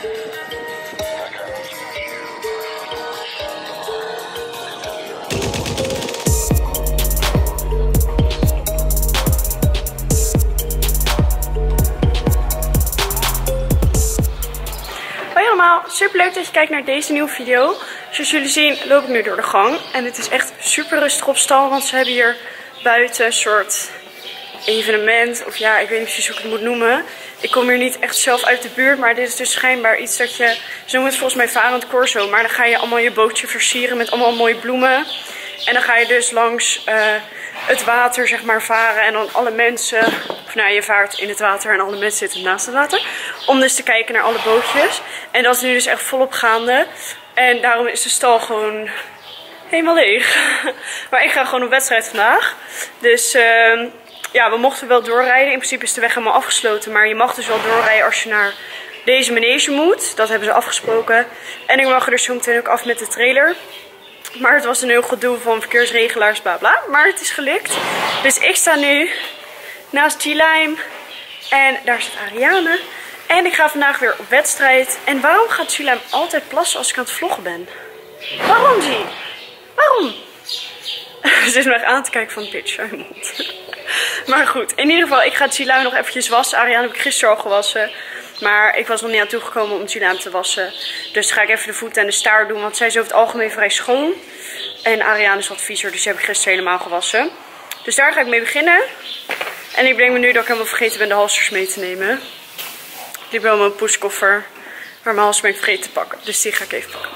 Super leuk dat je kijkt naar deze nieuwe video. Zoals jullie zien loop ik nu door de gang. En het is echt super rustig op stal. Want ze hebben hier buiten een soort evenement. Of ja, ik weet niet precies hoe ik het moet noemen. Ik kom hier niet echt zelf uit de buurt. Maar dit is dus schijnbaar iets dat je... Ze noemen het volgens mij varend corso. Maar dan ga je allemaal je bootje versieren met allemaal mooie bloemen. En dan ga je dus langs het water zeg maar varen. En dan alle mensen... Of nou, je vaart in het water en alle mensen zitten naast het water. Om dus te kijken naar alle bootjes. En dat is nu dus echt volop gaande. En daarom is de stal gewoon helemaal leeg. Maar ik ga gewoon op wedstrijd vandaag. Dus ja, we mochten wel doorrijden. In principe is de weg helemaal afgesloten. Maar je mag dus wel doorrijden als je naar deze manege moet. Dat hebben ze afgesproken. En ik mag er dus zo meteen ook af met de trailer. Maar het was een heel gedoe van verkeersregelaars, bla bla. Maar het is gelukt. Dus ik sta nu naast G-Lime. En daar staat Ariane. En ik ga vandaag weer op wedstrijd. En waarom gaat G-Lime altijd plassen als ik aan het vloggen ben? Waarom, G? Waarom? Ze is me echt aan te kijken van bitch uit mijn mond. Maar goed, in ieder geval, ik ga G-Lime nog eventjes wassen. Ariane heb ik gisteren al gewassen. Maar ik was nog niet aan toegekomen om G-Lime te wassen. Dus ga ik even de voeten en de staart doen. Want zij is over het algemeen vrij schoon. En Ariane is wat viezer, dus die heb ik gisteren helemaal gewassen. Dus daar ga ik mee beginnen. En ik denk me nu dat ik helemaal vergeten ben de halsters mee te nemen. Ik heb wel mijn poeskoffer. Maar mijn halsters ben ik vergeten te pakken. Dus die ga ik even pakken.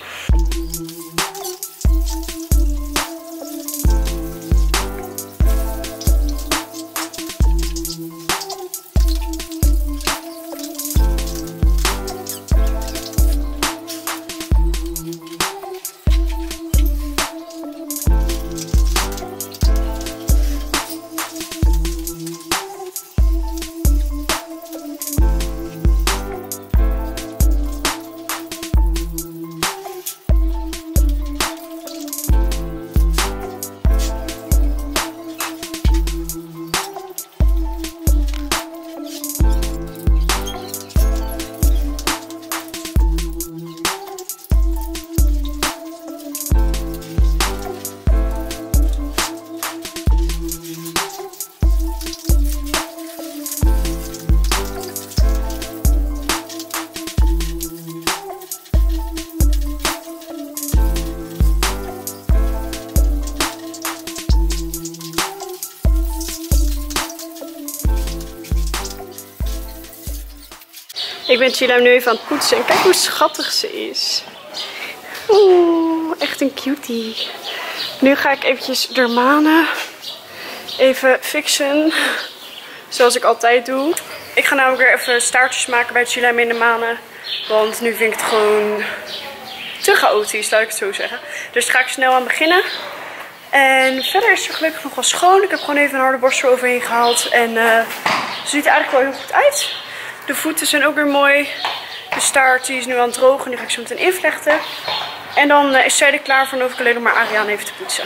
Ik ben G-Lime nu even aan het poetsen en kijk hoe schattig ze is. Oeh, echt een cutie. Nu ga ik eventjes de manen even fixen. Zoals ik altijd doe. Ik ga namelijk weer even staartjes maken bij G-Lime in de manen. Want nu vind ik het gewoon te chaotisch, laat ik het zo zeggen. Dus daar ga ik snel aan beginnen. En verder is het gelukkig nog wel schoon. Ik heb gewoon even een harde borstel overheen gehaald. En ze ziet er eigenlijk wel heel goed uit. De voeten zijn ook weer mooi. De staart die is nu aan het drogen. En die ga ik zo meteen invlechten. En dan is zij er klaar voor. En hoef ik alleen nog maar Ariane even te poetsen.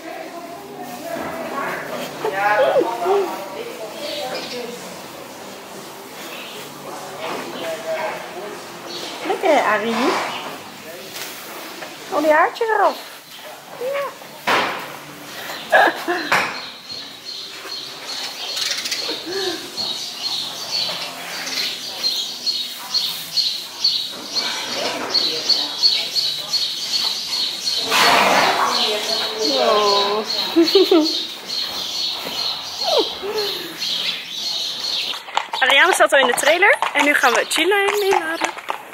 Lekker, Arie. Al die haartjes eraf. Ja. Wow. Ariane staat al in de trailer en nu gaan we G-Lime inladen.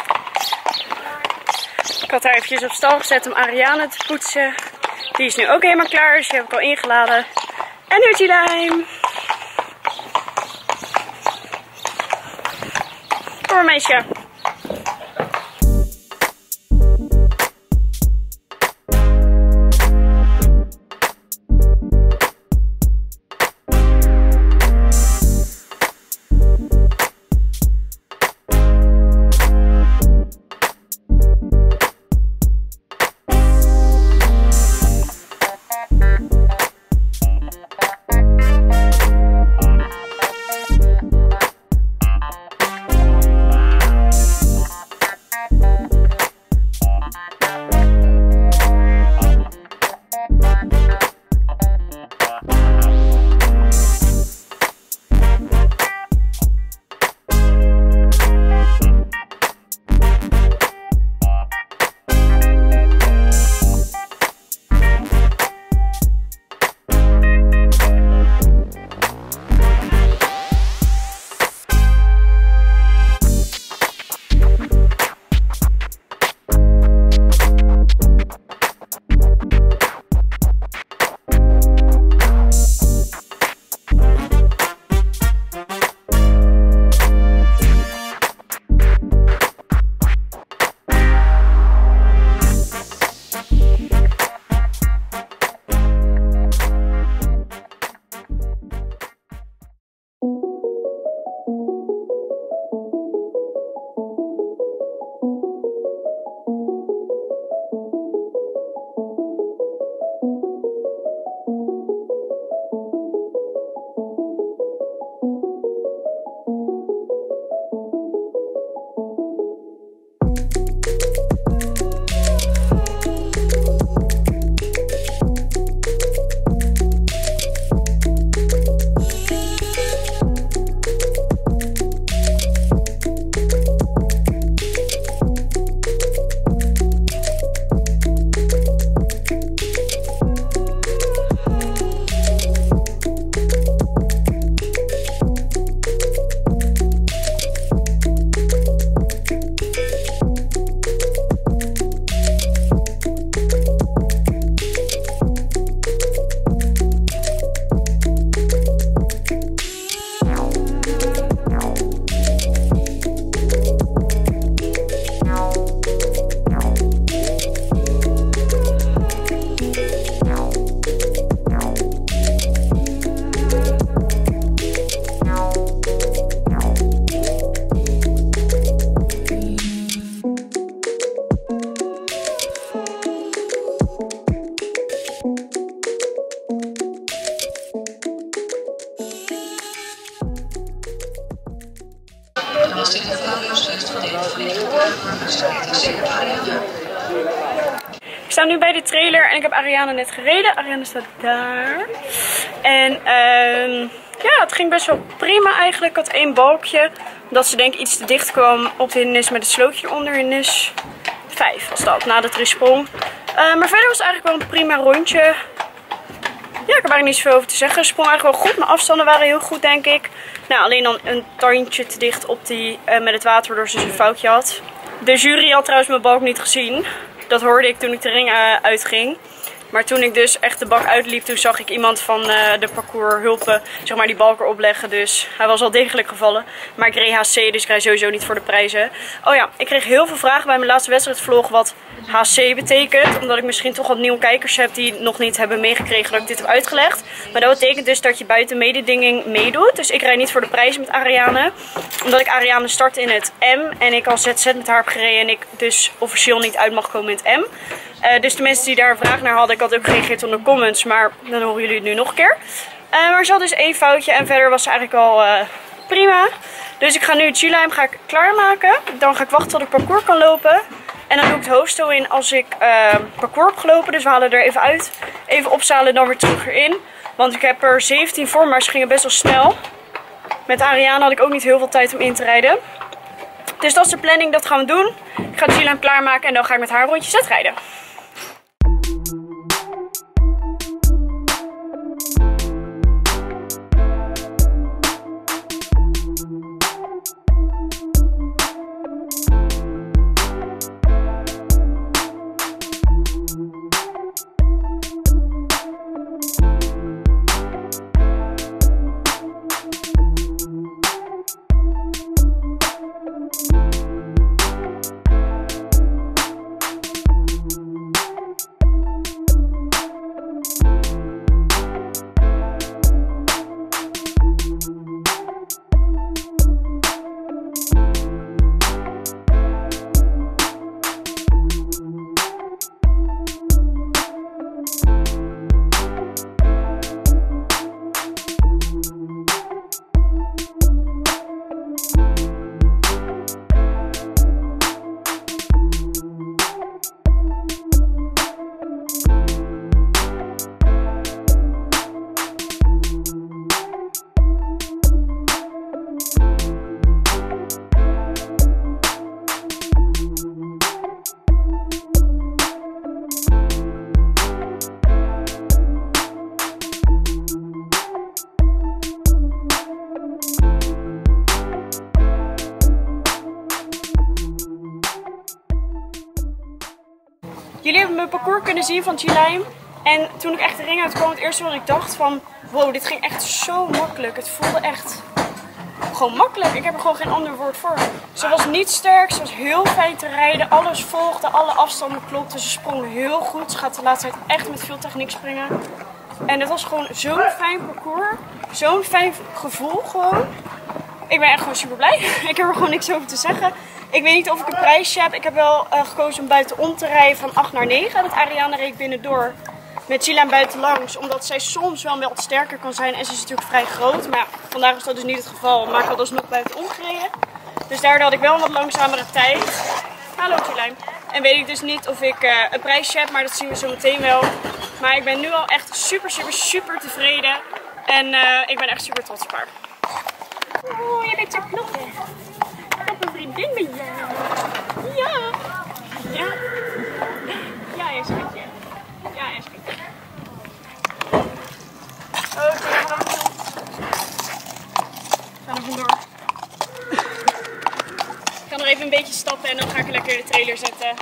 Ik had haar eventjes op stal gezet om Ariane te poetsen. Die is nu ook helemaal klaar, dus die heb ik al ingeladen. En nu G-Lime. Kom maar, meisje. Ik sta nu bij de trailer en ik heb Ariane net gereden. Ariane staat daar. En ja, het ging best wel prima eigenlijk. Ik had één balkje, omdat ze denk ik iets te dicht kwam op de hindernis met het slootje eronder. Hindernis 5 was dat, na de triesprong. Maar verder was het eigenlijk wel een prima rondje. Ja, ik heb eigenlijk niet zoveel over te zeggen. Sprong eigenlijk wel goed. Mijn afstanden waren heel goed, denk ik. Nou, alleen dan een tandje te dicht op die met het water, waardoor ze dus een foutje had. De jury had trouwens mijn balk niet gezien. Dat hoorde ik toen ik de ring uitging. Maar toen ik dus echt de bak uitliep, toen zag ik iemand van de parcourshulpen, zeg maar, die balk erop leggen. Dus hij was al degelijk gevallen. Maar ik reed HC, dus ik rijd sowieso niet voor de prijzen. Oh ja, ik kreeg heel veel vragen bij mijn laatste wedstrijdvlog wat HC betekent. Omdat ik misschien toch wat nieuwe kijkers heb die nog niet hebben meegekregen dat ik dit heb uitgelegd. Maar dat betekent dus dat je buiten mededinging meedoet. Dus ik rijd niet voor de prijzen met Ariane. Omdat ik Ariane start in het M. En ik als ZZ met haar heb gereden en ik dus officieel niet uit mag komen in het M. Dus de mensen die daar een vraag naar hadden, ik had ook gereageerd onder de comments, maar dan horen jullie het nu nog een keer. Maar ze had dus één foutje en verder was ze eigenlijk al prima. Dus ik ga nu G-Lime klaarmaken. Dan ga ik wachten tot ik parcours kan lopen. En dan doe ik het hoofdstel in als ik parcours heb gelopen. Dus we halen er even uit. Even opzalen en dan weer terug erin. Want ik heb er 17 voor, maar ze gingen best wel snel. Met Ariane had ik ook niet heel veel tijd om in te rijden. Dus dat is de planning, dat gaan we doen. Ik ga G-Lime klaarmaken en dan ga ik met haar rondje zet rijden. Jullie hebben mijn parcours kunnen zien van G-Lime. En toen ik echt de ring uitkwam, het eerste wat ik dacht van, wow, dit ging echt zo makkelijk. Het voelde echt gewoon makkelijk. Ik heb er gewoon geen ander woord voor. Ze was niet sterk, ze was heel fijn te rijden. Alles volgde, alle afstanden klopten. Ze sprong heel goed. Ze gaat de laatste tijd echt met veel techniek springen. En het was gewoon zo'n fijn parcours. Zo'n fijn gevoel gewoon. Ik ben echt gewoon super blij. Ik heb er gewoon niks over te zeggen. Ik weet niet of ik een prijsje heb. Ik heb wel gekozen om buitenom te rijden van 8 naar 9. Dat Ariane reed binnendoor met G-Lime buitenlangs. Omdat zij soms wel wat sterker kan zijn. En ze is natuurlijk vrij groot. Maar ja, vandaag is dat dus niet het geval. Maar ik had dus nog buitenom gereden. Dus daardoor had ik wel een wat langzamere tijd. Hallo G-Lime. En weet ik dus niet of ik een prijsje heb. Maar dat zien we zo meteen wel. Maar ik ben nu al echt super tevreden. En ik ben echt super trots op haar. Oh, je bent zo knoppig. Een vriendin met jou. Ja. Ja. Ja, je schatje. Ja, je schatje. Oké, gaan we nog. Ga er vandoor. Ik ga nog even een beetje stappen en dan ga ik lekker de trailer zetten.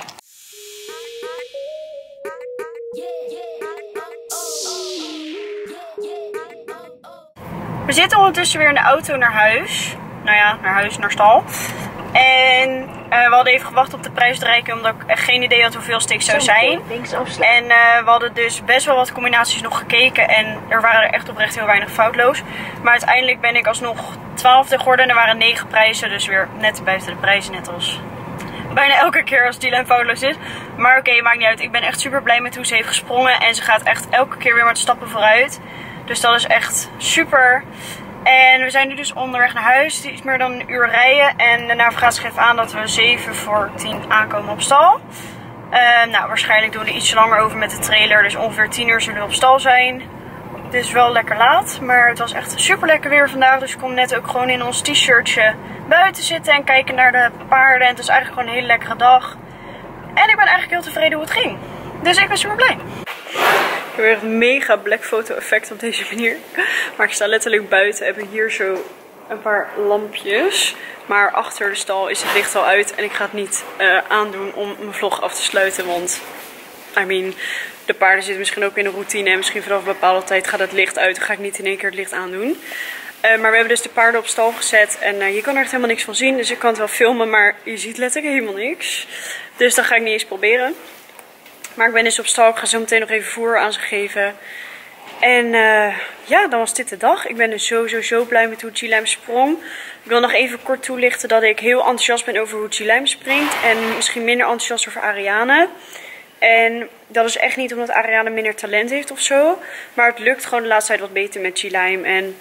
We zitten ondertussen weer in de auto naar huis. Nou ja, naar huis, naar stal. En we hadden even gewacht op de prijsdreiking, omdat ik echt geen idee had hoeveel sticks zou zijn. En we hadden dus best wel wat combinaties nog gekeken en er waren er echt oprecht heel weinig foutloos. Maar uiteindelijk ben ik alsnog 12e geworden en er waren 9 prijzen, dus weer net buiten de prijzen, net als bijna elke keer als G-Lime foutloos is. Maar oké, maakt niet uit. Ik ben echt super blij met hoe ze heeft gesprongen en ze gaat echt elke keer weer met stappen vooruit. Dus dat is echt super. En we zijn nu dus onderweg naar huis. Het is iets meer dan een uur rijden. En de navigatie geeft aan dat we 7 voor 10 aankomen op stal. Nou, waarschijnlijk doen we er iets langer over met de trailer. Dus ongeveer 10 uur zullen we op stal zijn. Het is wel lekker laat, maar het was echt super lekker weer vandaag. Dus ik kon net ook gewoon in ons t-shirtje buiten zitten en kijken naar de paarden. En het is eigenlijk gewoon een hele lekkere dag. En ik ben eigenlijk heel tevreden hoe het ging. Dus ik ben super blij. Ik heb echt een mega black photo effect op deze manier. Maar ik sta letterlijk buiten en heb hier zo een paar lampjes. Maar achter de stal is het licht al uit. En ik ga het niet aandoen om mijn vlog af te sluiten. Want, de paarden zitten misschien ook in een routine. En misschien vanaf een bepaalde tijd gaat het licht uit. Dan ga ik niet in één keer het licht aandoen. Maar we hebben dus de paarden op stal gezet. En je kan er echt helemaal niks van zien. Dus ik kan het wel filmen, maar je ziet letterlijk helemaal niks. Dus dat ga ik niet eens proberen. Maar ik ben dus op stal. Ik ga zo meteen nog even voer aan ze geven. En ja, dan was dit de dag. Ik ben dus zo blij met hoe G-Lime sprong. Ik wil nog even kort toelichten dat ik heel enthousiast ben over hoe G-Lime springt. En misschien minder enthousiast over Ariane. En dat is echt niet omdat Ariane minder talent heeft of zo. Maar het lukt gewoon de laatste tijd wat beter met G-Lime. En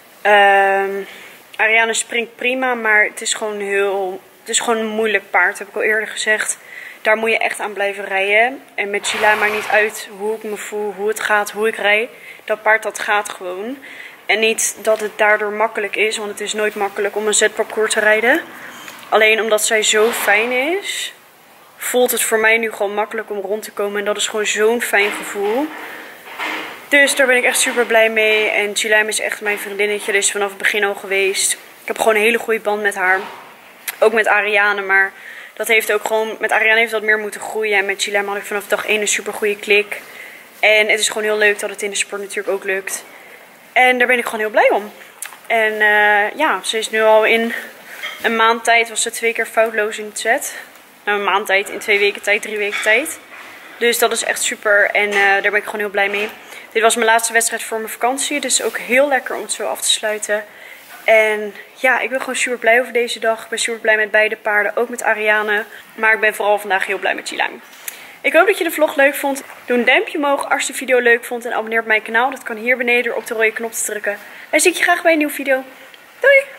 Ariane springt prima, maar het is gewoon een moeilijk paard, heb ik al eerder gezegd. Daar moet je echt aan blijven rijden. En met G-Lime maakt niet uit hoe ik me voel, hoe het gaat, hoe ik rijd. Dat paard dat gaat gewoon. En niet dat het daardoor makkelijk is, want het is nooit makkelijk om een zetparcours te rijden. Alleen omdat zij zo fijn is, voelt het voor mij nu gewoon makkelijk om rond te komen. En dat is gewoon zo'n fijn gevoel. Dus daar ben ik echt super blij mee. En G-Lime is echt mijn vriendinnetje. Die is vanaf het begin al geweest. Ik heb gewoon een hele goede band met haar. Ook met Ariane, maar dat heeft ook gewoon, met Ariane heeft dat meer moeten groeien. En met G-Lime had ik vanaf dag 1 een super goede klik. En het is gewoon heel leuk dat het in de sport natuurlijk ook lukt. En daar ben ik gewoon heel blij om. En ja, ze is nu al in een maand tijd, was ze 2 keer foutloos in het zet. Nou, een maand tijd, in 2 weken tijd, 3 weken tijd. Dus dat is echt super en daar ben ik gewoon heel blij mee. Dit was mijn laatste wedstrijd voor mijn vakantie. Dus ook heel lekker om het zo af te sluiten. En ja, ik ben gewoon super blij over deze dag. Ik ben super blij met beide paarden, ook met Ariane. Maar ik ben vooral vandaag heel blij met G-Lime. Ik hoop dat je de vlog leuk vond. Doe een duimpje omhoog als je de video leuk vond. En abonneer op mijn kanaal. Dat kan hier beneden door op de rode knop te drukken. En zie ik je graag bij een nieuwe video. Doei!